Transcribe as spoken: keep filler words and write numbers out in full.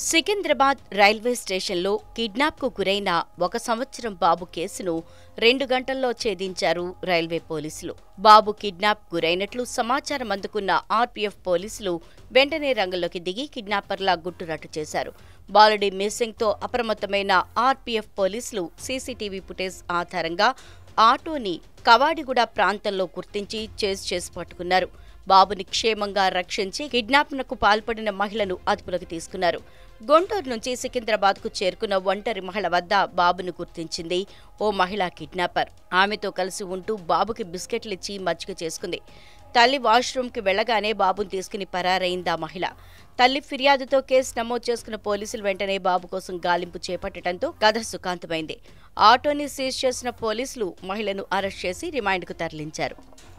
Secunderabad railway స్టేషన్లో కిడ్నాప్కు గురైన ఒక సంవత్సరం బాబు కేసును రెండు గంటల్లో ఛేదించారు రైల్వే పోలీసులు. బాబు కిడ్నాప్ గురైనట్లు సమాచారం అందుకున్న ఆర్పీఎఫ్ పోలీసులు వెంటనే రంగంలోకి దిగి కిడ్నాపర్ల గుట్టురట్టు చేశారు. బాలుడి మిస్సింగ్తో అప్రమత్తమైన ఆర్పీఎఫ్ పోలీసులు సీసీటీవీ ఫుటేజ్ ఆధారంగా ఆటోని కవాడిగూడ ప్రాంతంలో గుర్తించి చేజ్ చేసి పట్టుకున్నారు. బాబుని క్షేమంగా రక్షించి కిడ్నాప్నకు పాల్పడిన మహిళను అదుపులోకి తీసుకున్నారు. గుంటూరు నుంచి సికింద్రాబాద్కు చేరుకున్న ఒంటరి మహిళ వద్ద బాబును గుర్తించింది ఓ మహిళా కిడ్నాపర్. ఆమెతో కలిసి ఉంటూ బాబుకి బిస్కెట్లిచ్చి మజ్జిగ చేసుకుంది. తల్లి వాష్రూమ్కి వెళ్లగానే బాబును తీసుకుని పరారైందా మహిళ. తల్లి ఫిర్యాదుతో కేసు నమోదు చేసుకున్న పోలీసులు వెంటనే బాబు కోసం గాలింపు చేపట్టడంతో కథ సుఖాంతమైంది. ఆటోని సీజ్ చేసిన పోలీసులు మహిళను అరెస్ట్ చేసి రిమాండ్కు తరలించారు.